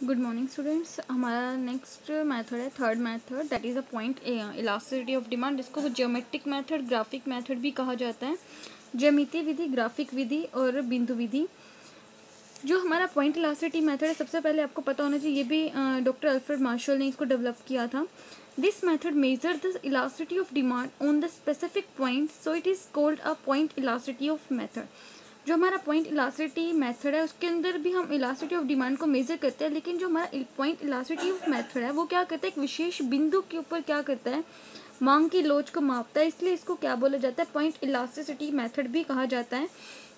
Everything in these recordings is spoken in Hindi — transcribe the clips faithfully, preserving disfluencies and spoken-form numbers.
Good morning students. हमारा नेक्स्ट मेथड है third method, that is a point elasticity of demand, जिसको ज्योमेट्रिक मेथड, ग्राफिक मेथड भी कहा जाता है। ज्यामितीय विधि, ग्राफिक विधि और बिंदु विधि। जो हमारा पॉइंट इलास्टिसिटी मेथड है, सबसे पहले आपको पता होना चाहिए, ये भी डॉक्टर अल्फ्रेड मार्शल ने इसको डेवलप किया था। This method measure the elasticity of demand on the specific point, so it is called a point elasticity of method. जो हमारा पॉइंट इलास्टिसिटी मेथड है, उसके अंदर भी हम इलास्टिसिटी ऑफ डिमांड को मेजर करते हैं, लेकिन जो हमारा पॉइंट इलास्टिसिटी ऑफ मेथड है वो क्या करता है, एक विशेष बिंदु के ऊपर क्या करता है, मांग की लोच को मापता है। इसलिए इसको क्या बोला जाता है, पॉइंट इलास्टिसिटी मेथड भी कहा जाता है।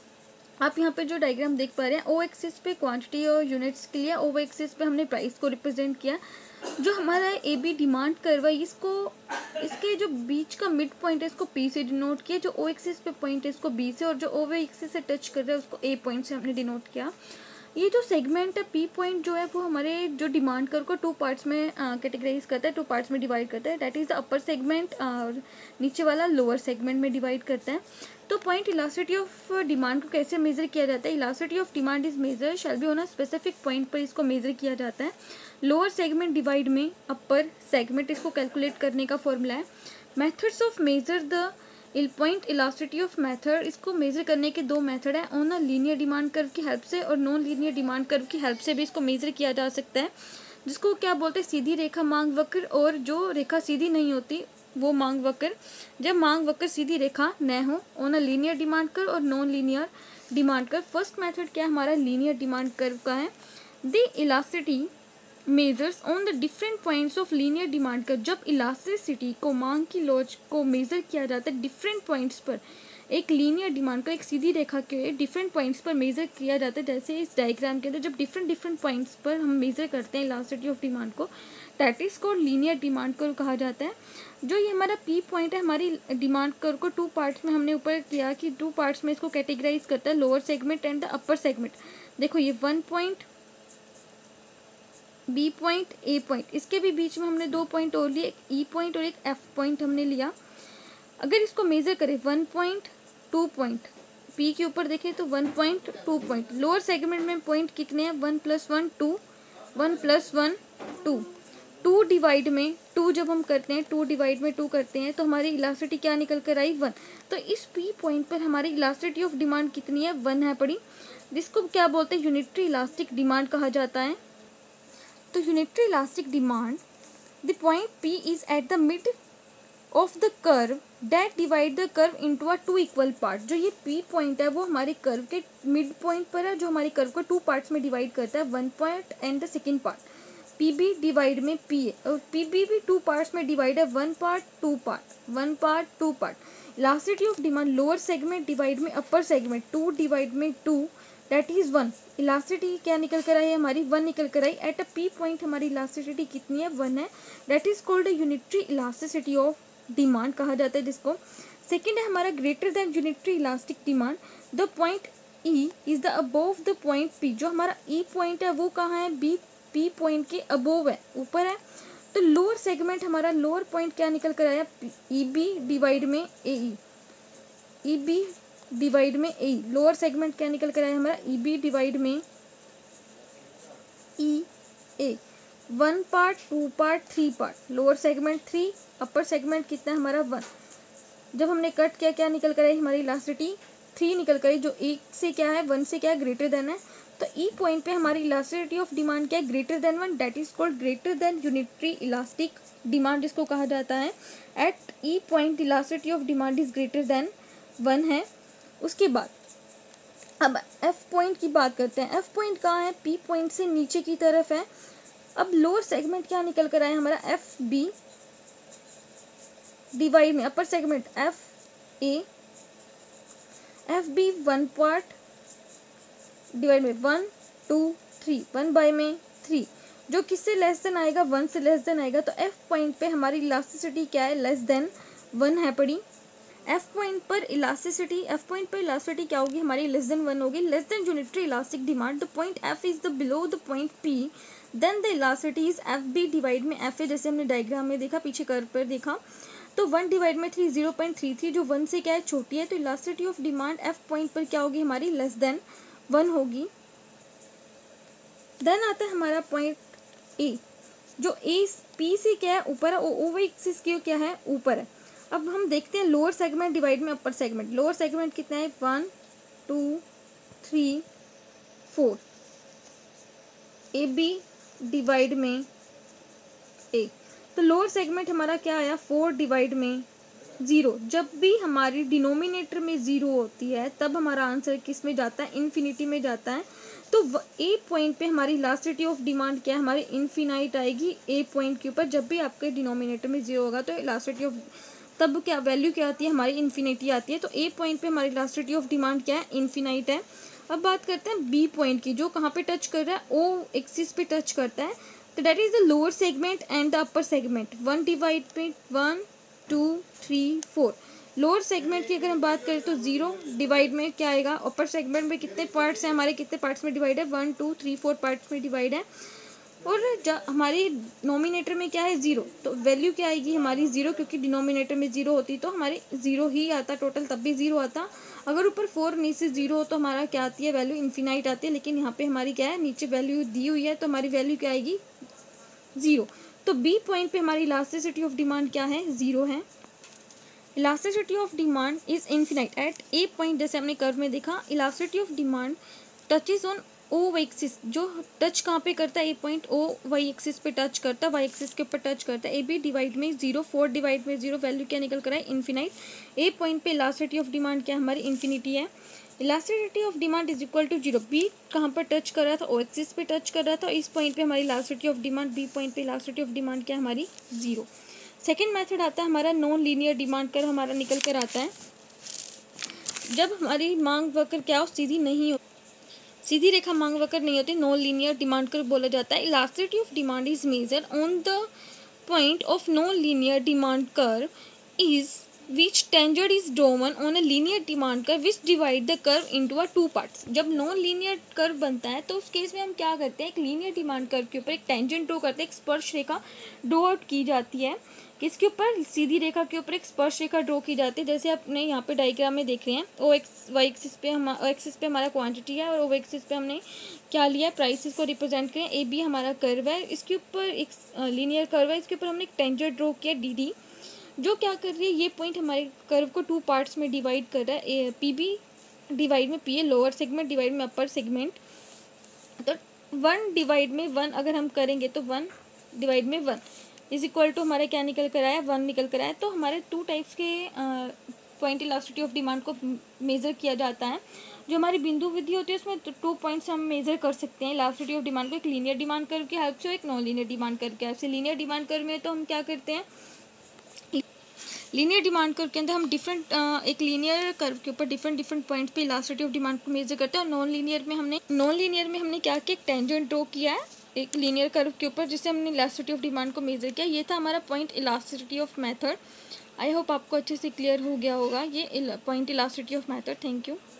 आप यहाँ पे जो डायग्राम देख पा रहे हैं, ओ एक्सिस पे क्वांटिटी और यूनिट्स के लिए, ओ एक्सिस पे हमने प्राइस को रिप्रेजेंट किया। जो हमारा ए बी डिमांड कर्व है, इसको इसके जो बीच का मिड पॉइंट है इसको पी से डिनोट किया, जो ओ एक्सिस पे पॉइंट है इसको बी से, और जो ओ एक्सिस से टच कर रहा है उसको ए पॉइंट से हमने डिनोट किया। ये जो सेगमेंट है पी पॉइंट जो है वो हमारे जो डिमांड कर्व को टू पार्ट्स में कैटेगराइज करता है, टू पार्ट्स में डिवाइड करता है, that is the upper segment और नीचे वाला लोअर सेगमेंट में डिवाइड करता है। तो पॉइंट इलास्टिसिटी ऑफ डिमांड को कैसे मेजर किया जाता है, elasticity of demand is measure shall be on a specific point पर इसको मेजर किया जाता है। लोअर सेगमेंट डिवाइड में अपर सेगमेंट, इसको कैलकुलेट करने का फॉर्मूला है। Methods of measure the point elasticity of method, इसको मेजर करने के दो मेथड है, on a linear demand curve की हेल्प से और नॉन लीनियर डिमांड कर्व की हेल्प से भी इसको मेजर किया जा सकता है, जिसको क्या बोलते हैं, सीधी रेखा मांग वक्र, और जो रेखा सीधी नहीं होती वो मांग वक्र। जब मांग वक्र सीधी रेखा न हो, on a linear demand curve और non linear demand curve. First method क्या हमारा लीनियर डिमांड कर्व का है। The elasticity measures on the different points of linear demand curve, जब इलास्टिसिटी को मांग की लोच को मेजर किया जाता है डिफरेंट पॉइंट्स पर, एक लीनियर डिमांड को एक सीधी रेखा के डिफरेंट पॉइंट्स पर मेजर किया जाता है, जैसे इस डायग्राम के अंदर जब डिफरेंट डिफरेंट पॉइंट्स पर हम मेजर करते हैं इलास्टिसिटी ऑफ डिमांड को, दैट इज को लीनियर डिमांड कर्व कहा जाता है। जो ये हमारा पी पॉइंट है, हमारी डिमांड कर्व को टू पार्ट्स में हमने ऊपर किया कि टू पार्ट्स में इसको कैटेगराइज करता है, lower segment and the upper segment. देखो ये one point, B point, A point, इसके भी बीच में हमने दो पॉइंट और लिए, एक ई पॉइंट और एक एफ पॉइंट हमने लिया। अगर इसको मेजर करें one point, two point, P के ऊपर देखें तो one point, two point, lower segment में पॉइंट कितने हैं, one plus one two, one plus one two, two divide में टू जब हम करते हैं, टू डिवाइड में टू करते हैं तो हमारी इलास्टिसिटी क्या निकल कर आई, वन। तो इस पी पॉइंट पर हमारी इलास्टिसिटी ऑफ डिमांड कितनी है, वन है पड़ी, जिसको क्या बोलते हैं, यूनिटरी इलास्टिक डिमांड कहा जाता है। तो unitary elastic demand, the point P is at the mid of the curve that divide the curve into a two equal part. जो ये पी पॉइंट है वो हमारे कर्व के मिड पॉइंट पर है, जो हमारे कर्व को टू पार्ट्स में डिवाइड करता है, one point and the second part. P B divide में पी है, और पी बी भी टू पार्ट्स में डिवाइड है, one part two part, one part two part. Elasticity of demand lower segment divide में अपर सेगमेंट, टू डिवाइड में two, that is one. Elasticity क्या निकल कर आई है हमारी, वन निकल कर आई। एट अ पी पॉइंट हमारी इलास्टिसिटी कितनी है, वन है, that is called unitary elasticity of demand कहा जाता है जिसको। सेकेंड है हमारा greater than unitary elastic demand, the point E is the above the point P. जो हमारा ई पॉइंट है वो कहाँ है, बी पी पॉइंट के अबोव है, ऊपर है। तो लोअर सेगमेंट हमारा लोअर पॉइंट क्या निकल कर आया, ई बी डिवाइड में ए ई, ई बी डिवाइड में ए, लोअर सेगमेंट क्या निकल कर आया हमारा, ई बी डिवाइड में E A, one part, two part, three part, lower segment three, upper segment कितना है हमारा, वन। जब हमने कट किया क्या निकल कर आई हमारी इलास्टिसिटी, थ्री निकल कर आई, जो एक से क्या है, वन से क्या है, ग्रेटर देन है। तो ई पॉइंट पे हमारी इलास्टिसिटी ऑफ डिमांड क्या है, greater than one, that is called greater than unitary elastic demand जिसको कहा जाता है। At E point elasticity of demand is greater than one है। उसके बाद अब एफ पॉइंट की बात करते हैं। एफ पॉइंट कहाँ है, पी पॉइंट से नीचे की तरफ है। अब लोअर सेगमेंट क्या निकल कर आया हमारा, एफ बी डिवाइड में upper segment F A, F B one part divide में one two three, one by में थ्री, जो किससे लेस देन आएगा, वन से लेस देन आएगा। तो एफ पॉइंट पे हमारी इलास्टिसिटी क्या है, लेस देन वन है पड़ी। एफ पॉइंट पर इलास्टिसिटी, एफ पॉइंट पर इलास्टिसिटी क्या होगी हमारी, लेस देन वन होगी, less than unitary elastic demand. The point F is the below the point P, then the elasticity is F B divide में एफ ए, जैसे हमने डायग्राम में देखा, पीछे कर्व पर देखा। तो वन डिवाइड में three, zero point three three, जो वन से क्या है, छोटी है। तो elasticity of demand F point पर क्या होगी हमारी, लेस देन वन होगी। देन आता है हमारा पॉइंट ए, जो ए पी से क्या है ऊपर है, ओ एक्सिस की क्या है ऊपर है। अब हम देखते हैं लोअर सेगमेंट डिवाइड में अपर सेगमेंट। लोअर सेगमेंट कितना है, one two three four, A B divide में ए, तो लोअर सेगमेंट हमारा क्या आया, फोर डिवाइड में ज़ीरो। जब भी हमारी डिनोमिनेटर में ज़ीरो होती है तब हमारा आंसर किस में जाता है, इन्फिनिटी में जाता है। तो ए पॉइंट पे हमारी इलास्टिसिटी ऑफ डिमांड क्या है, हमारी इन्फिनाइट आएगी ए पॉइंट के ऊपर। जब भी आपके डिनोमिनेटर में जीरो होगा तो इलास्टिसिटी ऑफ, तब क्या वैल्यू क्या आती है, हमारी इन्फिनिटी आती है। तो ए पॉइंट पे हमारी इलास्टिसिटी ऑफ डिमांड क्या है, इन्फिनाइट है। अब बात करते हैं बी पॉइंट की, जो कहाँ पे टच कर रहा है, ओ एक्सिस पे टच करता है। तो that is the lower segment and the upper segment. One divide पे one two three four. Lower segment की अगर हम बात करें तो जीरो डिवाइड में क्या आएगा, अपर सेगमेंट में कितने पार्ट्स हैं हमारे, कितने पार्ट्स में डिवाइड है, one two three four parts में डिवाइड है। और हमारी नोमिनेटर में क्या है, जीरो, तो वैल्यू क्या आएगी हमारी जीरो, क्योंकि डिनोमिनेटर में जीरो होती तो हमारे जीरो ही आता टोटल, तब भी जीरो आता। अगर ऊपर फोर नीचे जीरो हो तो हमारा क्या आती है, वैल्यू इन्फिनाइट आती है। लेकिन यहाँ पे हमारी क्या है, नीचे वैल्यू दी हुई है तो हमारी वैल्यू क्या आएगी, जीरो। तो बी पॉइंट पे हमारी इलास्टिसिटी ऑफ डिमांड क्या है, जीरो है। Elasticity of demand is infinite at A point. जैसे हमने कर्व में देखा, elasticity of demand touches on O Y axis, जो टच कहाँ पे करता है, A point O Y axis पे टच करता है, वाई एक्सिस के ऊपर टच करता है। ए बी डिवाइड में जीरो, फोर डिवाइड में जीरो, वैल्यू क्या निकल कर है, इन्फिनाइट। ए पॉइंट पे इलास्टिसिटी ऑफ डिमांड क्या हमारी, इन्फिनिटी है। Elasticity of demand is equal to zero. B कहाँ पर टच कर रहा था, ओ एक्सिस पे टच कर रहा था। इस पॉइंट पे हमारी elasticity of demand, B point पे इलास्टिसिटी ऑफ डिमांड क्या हमारी, जीरो। सेकेंड मेथड आता है हमारा नॉन लीनियर डिमांड कर हमारा निकल कर आता है जब हमारी मांग वक्र क्या हो, सीधी नहीं हो, सीधी रेखा मांग वक्र नहीं होती, नॉन लीनियर डिमांड कर बोला जाता है। Elasticity of demand is measure on the point of non linear demand curve is which tangent is drawn on a linear demand curve which divide the curve into a two parts। जब नॉन लीनियर कर्व बनता है तो उस केस में हम क्या करते हैं, एक लीनियर डिमांड कर्व के ऊपर एक टेंजेंट ड्रॉ करते हैं, एक स्पर्श रेखा ड्रॉ आउट की जाती है। किसके ऊपर, सीधी रेखा के ऊपर एक स्पर्श रेखा ड्रॉ की जाती है। जैसे आपने यहाँ पे डायग्राम में देख रहे हैं, ओ एक्स वाई एक्सिस पे हम ओ एक्सिस पे हमारा क्वांटिटी है और ओ एक्सिस पे हमने क्या लिया है, प्राइसेस को रिप्रेजेंट करें। ए बी हमारा कर्व है, इसके ऊपर एक लीनियर कर्व है, इसके ऊपर हमने एक टेंजेंट ड्रॉ किया डी डी, जो क्या कर रही है, ये पॉइंट हमारे कर्व को टू पार्ट्स में डिवाइड कर रहा है। पी बी डिवाइड में पी है लोअर सेगमेंट, डिवाइड में अपर सेगमेंट। तो वन डिवाइड में वन अगर हम करेंगे तो वन डिवाइड में वन इज इक्वल टू हमारे क्या निकल कर आया, वन निकल कर आया। तो हमारे टू टाइप्स के पॉइंट इलास्टिसिटी ऑफ डिमांड को मेज़र किया जाता है। जो हमारी बिंदु विधि होती है उसमें टू पॉइंट्स हम मेज़र कर सकते हैं इलास्टिसिटी ऑफ डिमांड को, एक लीनियर डिमांड कर्व की हेल्प से, एक नॉन लीनियर डिमांड कर्व की हेल्प से। लीनियर डिमांड कर्व में तो हम क्या करते हैं, लीनियर डिमांड कर्व के अंदर हम डिफरेंट एक लीनियर कर्व के ऊपर डिफरेंट डिफरेंट पॉइंट्स पे इलास्टिसिटी ऑफ डिमांड को मेजर करते हैं। और नॉन लीनियर में हमने नॉन लीनियर में हमने क्या किया, एक टेंजेंट ड्रॉ किया है एक लीनियर कर्व के ऊपर, जिससे हमने इलास्टिसिटी ऑफ डिमांड को मेजर किया। ये था हमारा point elasticity of method. I hope आपको अच्छे से क्लियर हो गया होगा ये point elasticity of method. Thank you.